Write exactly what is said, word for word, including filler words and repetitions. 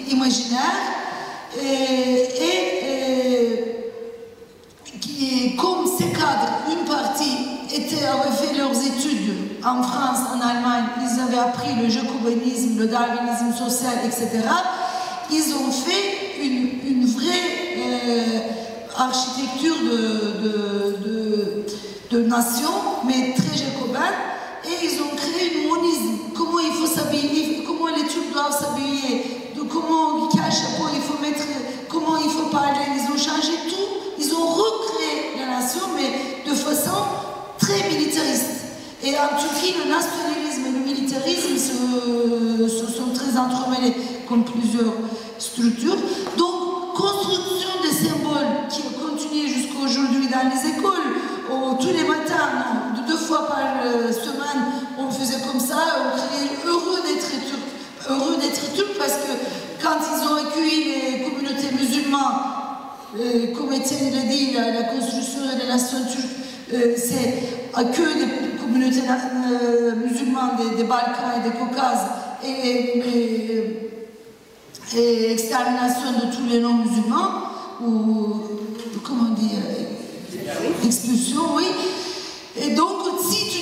imaginaire, et, et, et qui, comme ces cadres, une partie étaient, avaient fait leurs études en France, en Allemagne, ils avaient appris le jacobinisme, le darwinisme social, et cetera. Ils ont fait une, une vraie euh, architecture de, de, de, de nation, mais très jacobin, et ils ont créé une monisme. Comment il faut s'habiller, comment les Turcs doivent s'habiller, comment, quel chapeau il faut mettre, comment il faut parler. Ils ont changé tout, ils ont recréé la nation, mais de façon très militariste. Et en Turquie, le nationalisme et le militarisme se, se sont très entremêlés, comme plusieurs structures. Donc, construction des symboles qui a continué jusqu'à aujourd'hui dans les écoles, où tous les matins, deux fois par semaine, on faisait comme ça, on criait heureux d'être turc, heureux d'être turc, parce que quand ils ont accueilli les communautés musulmanes, euh, comme Étienne l'a dit, la, la construction de la nation turque, euh, c'est accueil des communautés euh, musulmanes des, des Balkans et des Caucases, et, et, et extermination de tous les non-musulmans, ou comment dire, expulsion, oui. Et donc, si tu